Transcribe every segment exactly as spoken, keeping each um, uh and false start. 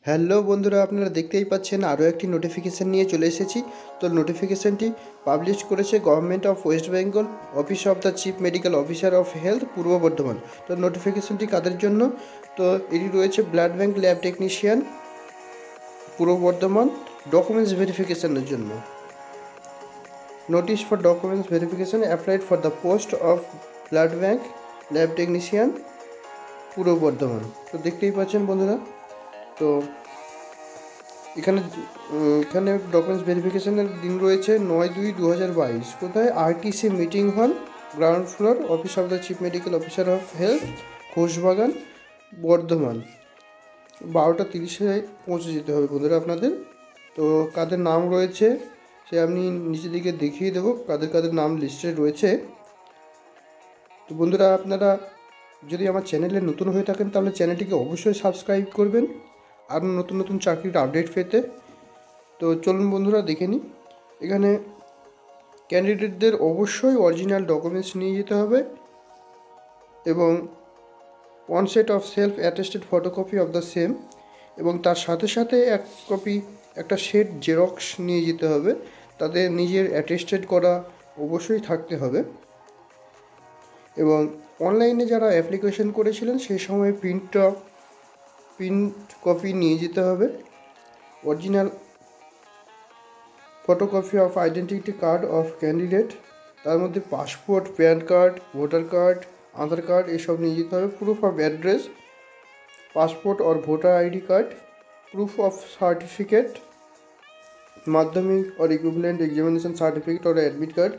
Hello বন্ধুরা, আপনারা দেখতেই পাচ্ছেন আরও একটি নোটিফিকেশান নিয়ে চলে এসেছি। তো নোটিফিকেশানটি পাবলিশ করেছে government of West Bengal, office of the chief medical officer of health, Purba Bardhaman. তো নোটিফিকেশানটি কাদের জন্য? তো এটি রয়েছে blood bank lab technician, Purba Bardhaman, documents ভেরিফিকেশানের জন্য। Notice for documents verification applied for the post of blood bank lab technician, Purba Bardhaman. তো দেখতেই পাচ্ছেন বন্ধুরা, তো এখানে এখানে ডকুমেন্টস ভেরিফিকেশানের দিন রয়েছে নয় দুই দু হাজার বাইশ। কোথায়? RTC meeting hall, ground floor, office of the chief medical officer of health, Ghoshbagan, Bardhaman. বারোটা তিরিশে পৌঁছে যেতে হবে বন্ধুরা আপনাদের। তো কাদের নাম রয়েছে সে আমি নিচের দিকে দেখিয়ে দেবো, কাদের কাদের নাম লিস্টে রয়েছে। তো বন্ধুরা, আপনারা যদি আমার চ্যানেলে নতুন হয়ে থাকেন তাহলে চ্যানেলটিকে অবশ্যই সাবস্ক্রাইব করবেন আর নতুন নতুন চাকরির আপডেট পেতে। তো চলুন বন্ধুরা দেখে নিই। এখানে ক্যান্ডিডেটদের অবশ্যই অরিজিনাল ডকুমেন্টস নিয়ে যেতে হবে এবং one set of self attested photocopy of the same, এবং তার সাথে সাথে এক কপি একটা সেট জেরক্স নিয়ে যেতে হবে। তাদের নিজের অ্যাটেস্টেড করা অবশ্যই থাকতে হবে, এবং অনলাইনে যারা অ্যাপ্লিকেশন করেছিলেন সেই সময় প্রিন্ট প্রিন্ট কপি নিয়ে যেতে হবে। Original photocopy of identity card of candidate, তার মধ্যে passport, PAN card, voter card, Aadhaar card এসব নিয়ে যেতে হবে। Proof of address, passport or voter ID card, proof of certificate, Madhyamik or equivalent examination certificate or admit card.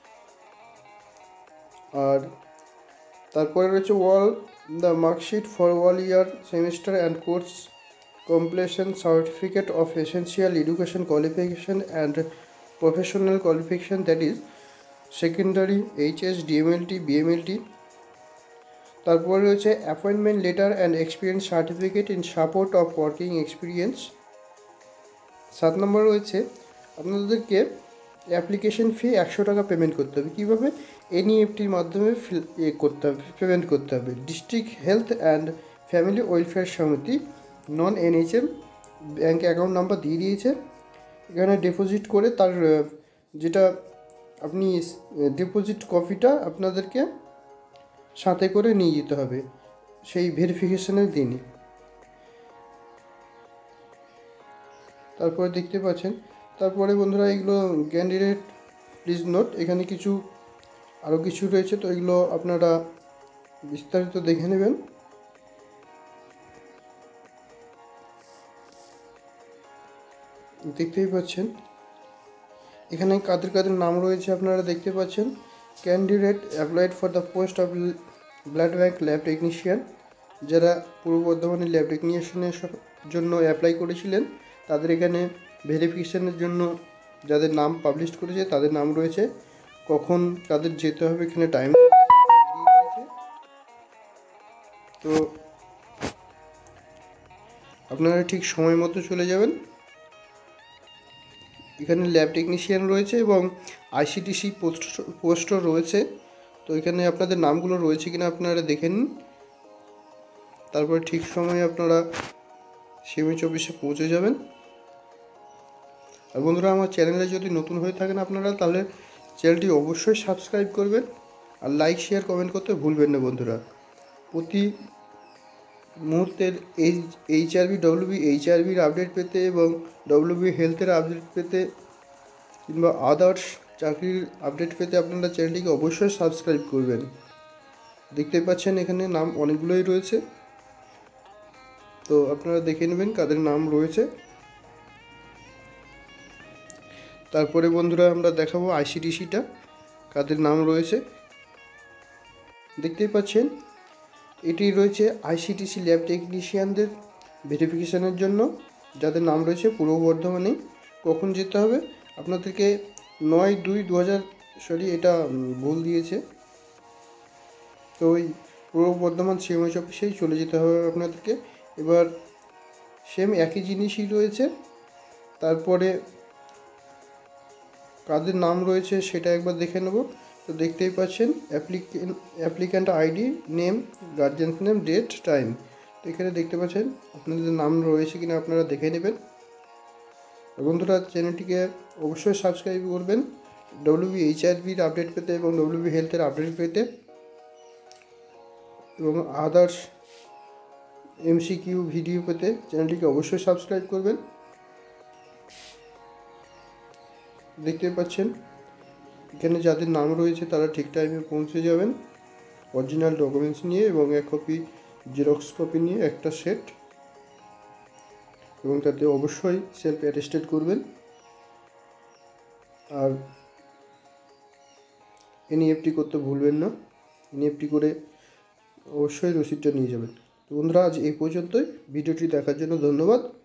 আর তারপরে রয়েছে all the marksheet for all year semester and course completion certificate of essential education qualification and professional qualification, that is secondary, H S, D M L T, B M L T. তারপরে রয়েছে appointment letter and experience certificate in support of working experience. সাত নম্বর রয়েছে আপনাদেরকে application fee একশো টাকা payment করতে হবে। কীভাবে? এনইএফটির মাধ্যমে ফিল এ করতে হবে, পেমেন্ট করতে হবে। District health and family welfare সমিতি, non NHM, bank account number দিয়ে দিয়েছে। এখানে ডিপোজিট করে তার যেটা আপনি ডিপোজিট কপিটা আপনাদেরকে সাথে করে নিয়ে যেতে হবে সেই ভেরিফিকেশনের দিনই। তারপরে দেখতে পাচ্ছেন, তারপরে বন্ধুরা এগুলো ক্যান্ডিডেট প্লিজ নোট, এখানে কিছু আরও কিছু রয়েছে, তো এগুলো আপনারা বিস্তারিত দেখে নেবেন। দেখতেই পাচ্ছেন এখানে কাদের কাদের নাম রয়েছে আপনারা দেখতে পাচ্ছেন। Candidate applied for the post of blood bank lab technician, যারা পূর্ব বর্ধমানের ল্যাব টেকনিশিয়ানের জন্য অ্যাপ্লাই করেছিলেন তাদের এখানে ভেরিফিকেশানের জন্য যাদের নাম পাবলিশ করেছে তাদের নাম রয়েছে, কখন তাদের যেতে হবে এখানে টাইম দিয়েছে। তো আপনারা ঠিক সময় মতো চলে যাবেন। এখানে ল্যাব টেকনিশিয়ান রয়েছে এবং আইসিটিসি পোস্ট পোস্টও রয়েছে। তো এখানে আপনাদের নামগুলো রয়েছে কিনা আপনারা দেখে নিন, তারপরে ঠিক সময়ে আপনারা সিএমএইচ অফিসে পৌঁছে যাবেন। আর বন্ধুরা, আমার চ্যানেলে যদি নতুন হয়ে থাকেন আপনারা তাহলে চ্যানেলটি অবশ্যই সাবস্ক্রাইব করবেন আর লাইক শেয়ার কমেন্ট করতে ভুলবেন না বন্ধুরা। প্রতি মুহূর্তের এই এইচআরবি ডব্লিউবিএইচআরবির আপডেট পেতে এবং ডব্লিউবি হেলথের আপডেট পেতে কিংবা আদার্স চাকরির আপডেট পেতে আপনারা চ্যানেলটিকে অবশ্যই সাবস্ক্রাইব করবেন। দেখতে পাচ্ছেন এখানে নাম অনেকগুলোই রয়েছে, তো আপনারা দেখে নেবেন কাদের নাম রয়েছে। তারপরে বন্ধুরা আমরা দেখাবো আইসিটিসিটা কাদের নাম রয়েছে। দেখতেই পাচ্ছেন এটি রয়েছে আইসিটিসি ল্যাব টেকনিশিয়ানদের ভেরিফিকেশানের জন্য, যাদের নাম রয়েছে পূর্ব বর্ধমানে। কখন যেতে হবে আপনাদেরকে? নয় দুই দু হাজার সরি এটা ভুল দিয়েছে, তো ওই পূর্ব বর্ধমান সিএমএইচ অফিসেই চলে যেতে হবে আপনাদেরকে। এবার সেম একই জিনিসই রয়েছে। তারপরে কাদের নাম রয়েছে সেটা একবার দেখে নেব। তো দেখতেই পাচ্ছেন applicant applicant ID, name, guardians name, date, time. তো এখানে দেখতে পাচ্ছেন আপনাদের নাম রয়েছে কিনা আপনারা দেখে নেবেন। বন্ধুরা চ্যানেলটিকে অবশ্যই সাবস্ক্রাইব করবেন ডব্লিউবিএইচআরবির আপডেট পেতে এবং ডব্লিউবি হেলথের আপডেট পেতে, এবং আদার্স এমসিকিউ ভিডিও পেতে চ্যানেলটিকে অবশ্যই সাবস্ক্রাইব করবেন। দেখতে পাচ্ছেন এখানে যাদের নাম রয়েছে তারা ঠিক টাইমে পৌঁছে যাবেন অরিজিনাল ডকুমেন্টস নিয়ে এবং এক কপি জেরক্স কপি নিয়ে একটা সেট, এবং তাতে অবশ্যই সেলফ অ্যাটেস্টেড করবেন। আর এনইএফটি করতে ভুলবেন না, এনইএফটি করে অবশ্যই রসিদটা নিয়ে যাবেন। তো বন্ধুরা আজ এই পর্যন্তই, ভিডিওটি দেখার জন্য ধন্যবাদ।